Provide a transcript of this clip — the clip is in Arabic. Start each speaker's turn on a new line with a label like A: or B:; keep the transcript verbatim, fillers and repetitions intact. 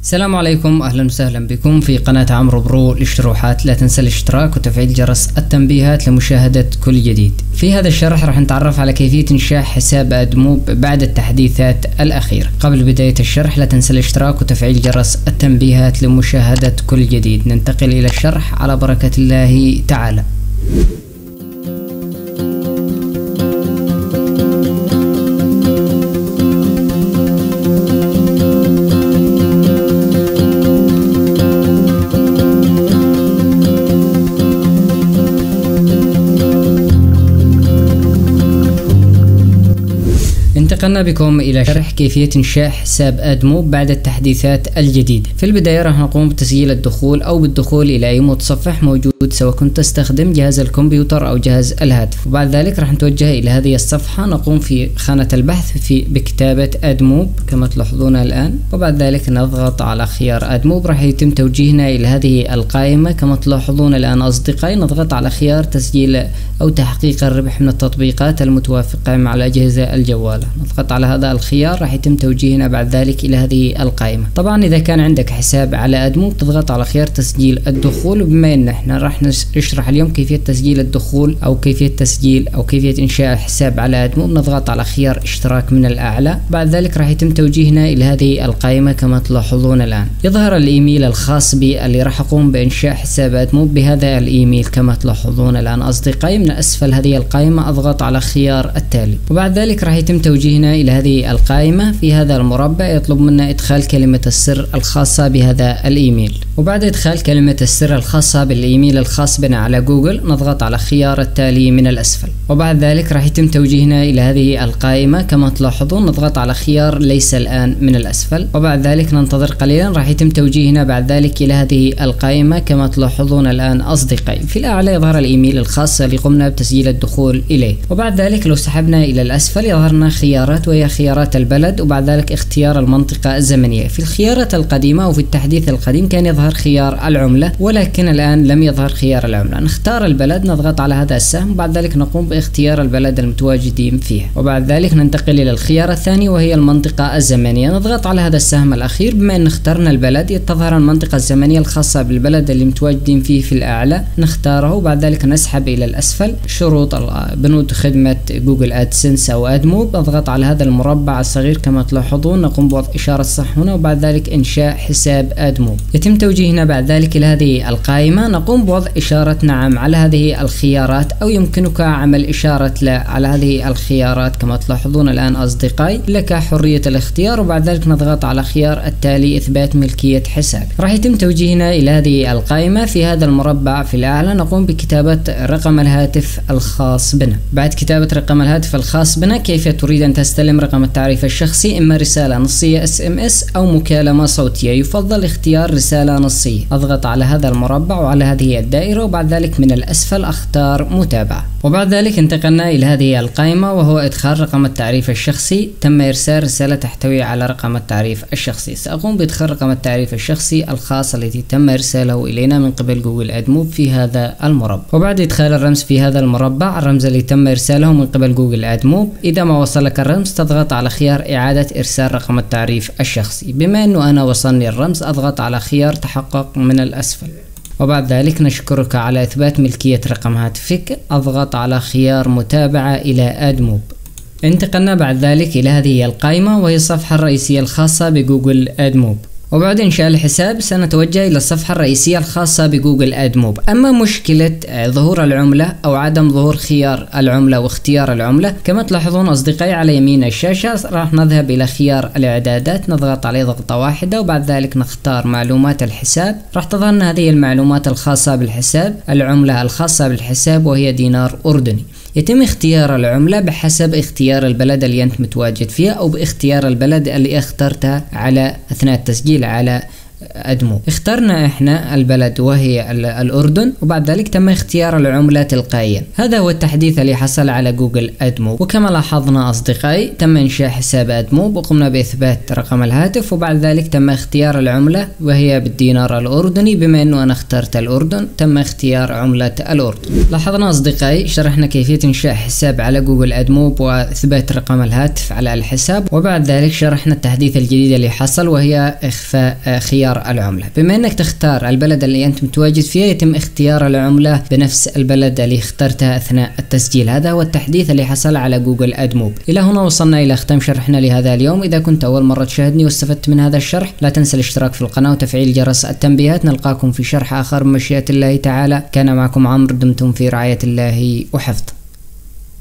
A: السلام عليكم، اهلا وسهلا بكم في قناة عمرو برو للشروحات. لا تنسى الاشتراك وتفعيل جرس التنبيهات لمشاهدة كل جديد. في هذا الشرح راح نتعرف على كيفية انشاء حساب ادموب بعد التحديثات الاخيرة. قبل بداية الشرح لا تنسى الاشتراك وتفعيل جرس التنبيهات لمشاهدة كل جديد. ننتقل الى الشرح على بركة الله تعالى. انتقلنا بكم إلى شرح كيفية إنشاء حساب ادموب بعد التحديثات الجديدة. في البداية راح نقوم بتسجيل الدخول أو بالدخول إلى أي متصفح موجود سواء كنت تستخدم جهاز الكمبيوتر أو جهاز الهاتف، وبعد ذلك راح نتوجه إلى هذه الصفحة. نقوم في خانة البحث في بكتابة ادموب كما تلاحظون الآن، وبعد ذلك نضغط على خيار ادموب. راح يتم توجيهنا إلى هذه القائمة كما تلاحظون الآن أصدقائي. نضغط على خيار تسجيل أو تحقيق الربح من التطبيقات المتوافقة مع الأجهزة الجوالة. نضغط على هذا الخيار، راح يتم توجيهنا بعد ذلك إلى هذه القائمة. طبعا إذا كان عندك حساب على ادموب تضغط على خيار تسجيل الدخول، وبما إن احنا راح نشرح اليوم كيفية تسجيل الدخول أو كيفية تسجيل أو كيفية إنشاء حساب على ادموب، نضغط على خيار اشتراك من الأعلى. بعد ذلك راح يتم توجيهنا إلى هذه القائمة كما تلاحظون الآن. يظهر الإيميل الخاص بي اللي راح أقوم بإنشاء حساب ادموب بهذا الإيميل كما تلاحظون الآن أصدقائي. من أسفل هذه القائمة أضغط على خيار التالي، وبعد ذلك راح يتم توجيهنا إلى هذه القائمة. في هذا المربع يطلب منا إدخال كلمة السر الخاصة بهذا الإيميل، وبعد إدخال كلمة السر الخاصة بالإيميل الخاص بنا على جوجل نضغط على خيار التالي من الأسفل، وبعد ذلك راح يتم توجيهنا إلى هذه القائمة كما تلاحظون. نضغط على خيار ليس الآن من الأسفل، وبعد ذلك ننتظر قليلا. راح يتم توجيهنا بعد ذلك إلى هذه القائمة كما تلاحظون الآن أصدقائي. في الأعلى يظهر الإيميل الخاص اللي قمنا بتسجيل الدخول إليه، وبعد ذلك لو سحبنا إلى الأسفل يظهرنا خيارات وهي خيارات البلد، وبعد ذلك اختيار المنطقة الزمنية. في الخيارات القديمة وفي التحديث القديم كان يظهر خيار العملة، ولكن الآن لم يظهر خيار العملة. نختار البلد، نضغط على هذا السهم، وبعد ذلك نقوم باختيار البلد المتواجدين فيها، وبعد ذلك ننتقل إلى الخيار الثاني وهي المنطقة الزمنية. نضغط على هذا السهم الأخير. بما أن اخترنا البلد تظهر المنطقة الزمنية الخاصة بالبلد اللي متواجدين فيه في الأعلى، نختاره وبعد ذلك نسحب إلى الأسفل. شروط بنود خدمة جوجل ادسنس أو ادموب، نضغط على هذا المربع الصغير كما تلاحظون، نقوم بوضع إشارة صح هنا، وبعد ذلك إنشاء حساب ادموب. يتم توجيهنا بعد ذلك إلى هذه القائمة. نقوم بوضع إشارة نعم على هذه الخيارات، أو يمكنك عمل إشارة لا على هذه الخيارات كما تلاحظون الآن أصدقائي. لك حرية الاختيار، وبعد ذلك نضغط على خيار التالي إثبات ملكية حساب. راح يتم توجيهنا إلى هذه القائمة. في هذا المربع في الأعلى نقوم بكتابة رقم الهاتف الخاص بنا. بعد كتابة رقم الهاتف الخاص بنا كيف تريد أن تستلم رقم التعريف الشخصي، إما رسالة نصية اس ام اس أو مكالمة صوتية. يفضل اختيار رسالة نصية. أضغط على هذا المربع وعلى هذه الدائرة، وبعد ذلك من الأسفل أختار متابعة، وبعد ذلك انتقلنا إلى هذه القائمة وهو إدخال رقم التعريف الشخصي. تم إرسال رسالة تحتوي على رقم التعريف الشخصي. سأقوم بإدخال رقم التعريف الشخصي الخاص الذي تم إرساله إلينا من قبل جوجل ادموب في هذا المربع، وبعد إدخال الرمز في هذا المربع، الرمز اللي تم إرساله من قبل جوجل ادموب، إذا ما وصلك الرمز تضغط على خيار إعادة إرسال رقم التعريف الشخصي. بما أنه أنا وصلني الرمز أضغط على خيار تحقق من الأسفل، وبعد ذلك نشكرك على إثبات ملكية رقم هاتفك. أضغط على خيار متابعة إلى ادموب. انتقلنا بعد ذلك إلى هذه القائمة وهي الصفحة الرئيسية الخاصة بجوجل ادموب، وبعد إنشاء الحساب سنتوجه إلى الصفحة الرئيسية الخاصة بجوجل ادموب. أما مشكلة ظهور العملة أو عدم ظهور خيار العملة واختيار العملة كما تلاحظون أصدقائي على يمين الشاشة، راح نذهب إلى خيار الإعدادات، نضغط عليه ضغطة واحدة، وبعد ذلك نختار معلومات الحساب. راح تظهرنا هذه المعلومات الخاصة بالحساب. العملة الخاصة بالحساب وهي دينار أردني. يتم اختيار العملة بحسب اختيار البلد اللي أنت متواجد فيها، أو باختيار البلد اللي اخترتها على أثناء التسجيل على أدمو. اخترنا احنا البلد وهي الأردن، وبعد ذلك تم اختيار العملة تلقائيا. هذا هو التحديث اللي حصل على جوجل أدمو. وكما لاحظنا أصدقائي تم إنشاء حساب أدمو وقمنا بإثبات رقم الهاتف، وبعد ذلك تم اختيار العملة وهي بالدينار الأردني. بما أنه أنا اخترت الأردن تم اختيار عملة الأردن. لاحظنا أصدقائي شرحنا كيفية إنشاء حساب على جوجل أدمو وإثبات رقم الهاتف على الحساب، وبعد ذلك شرحنا التحديث الجديد اللي حصل وهي إخفاء خيار العملة. بما أنك تختار البلد اللي أنت متواجد فيها يتم اختيار العملة بنفس البلد اللي اخترتها أثناء التسجيل. هذا هو التحديث اللي حصل على جوجل أدمو. إلى هنا وصلنا إلى ختام شرحنا لهذا اليوم. إذا كنت أول مرة تشاهدني واستفدت من هذا الشرح لا تنسى الاشتراك في القناة وتفعيل جرس التنبيهات. نلقاكم في شرح آخر بمشيئة الله تعالى. كان معكم عمرو، دمتم في رعاية الله وحفظه.